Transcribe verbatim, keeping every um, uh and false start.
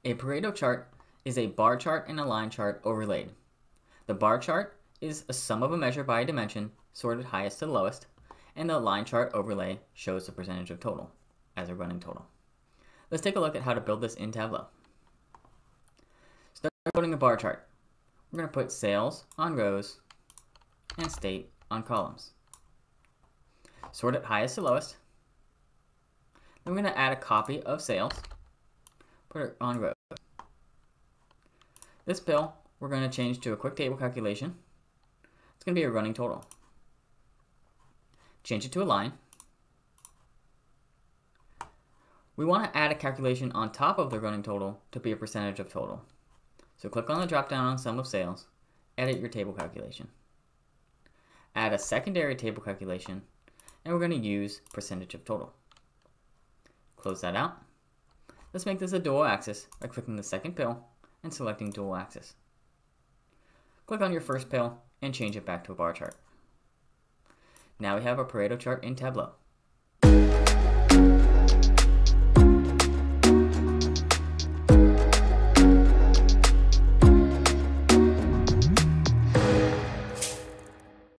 A Pareto chart is a bar chart and a line chart overlaid. The bar chart is a sum of a measure by a dimension, sorted highest to the lowest, and the line chart overlay shows the percentage of total as a running total. Let's take a look at how to build this in Tableau. Start building a bar chart. We're going to put sales on rows and state on columns. Sort it highest to lowest. Then we're going to add a copy of sales, put it on rows. This bill we're going to change to a quick table calculation. It's going to be a running total. Change it to a line. We want to add a calculation on top of the running total to be a percentage of total. So click on the drop down on sum of sales, edit your table calculation. Add a secondary table calculation, and we're going to use percentage of total. Close that out. Let's make this a dual axis by clicking the second pill and selecting dual axis. Click on your first pill and change it back to a bar chart. Now we have a Pareto chart in Tableau.